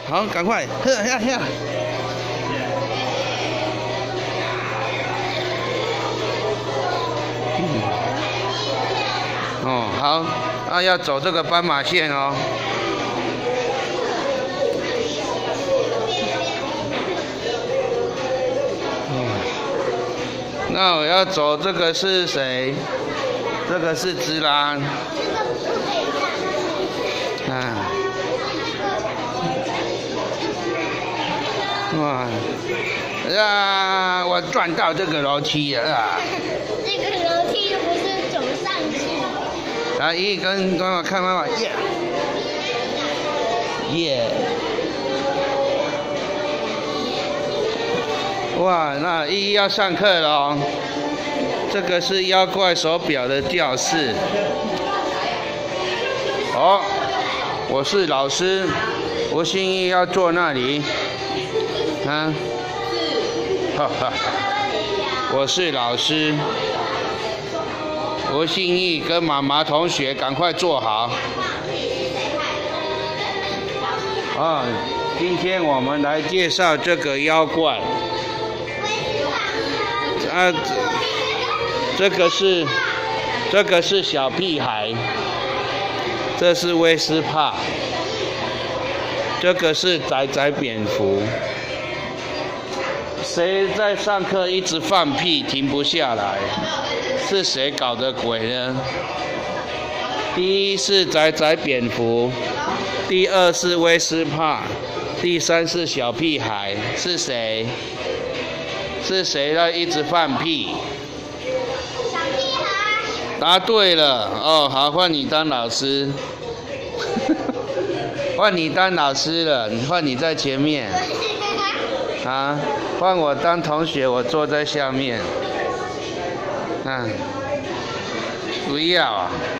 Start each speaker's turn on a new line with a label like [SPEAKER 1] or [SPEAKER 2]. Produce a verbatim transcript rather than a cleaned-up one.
[SPEAKER 1] 好，赶快，呵呀呀！嗯，哦，好，那要走这个斑马线哦。嗯，那我要走这个是谁？这个是芝拉。啊。 哇！啊，我转到这个楼梯了啊！
[SPEAKER 2] 这个楼梯又不是走上去。
[SPEAKER 1] 啊，一跟妈妈看妈妈，耶耶！哇，那依依要上课了哦。这个是妖怪手表的教室。哦，我是老师，吴欣怡要坐那里。 啊，哈哈，我是老师，吴信义跟妈妈同学赶快坐好。啊，今天我们来介绍这个妖怪。啊，这个是这个是小屁孩，这是威斯帕，这个是仔仔蝙蝠。 谁在上课一直放屁停不下来？是谁搞的鬼呢？第一是仔仔蝙蝠，第二是威斯帕，第三是小屁孩，是谁？是谁在一直放屁？
[SPEAKER 2] 小屁孩。
[SPEAKER 1] 答对了哦，好，换你当老师。换你当老师了，换你在前面。啊，换我当同学，我坐在下面。嗯，不要啊。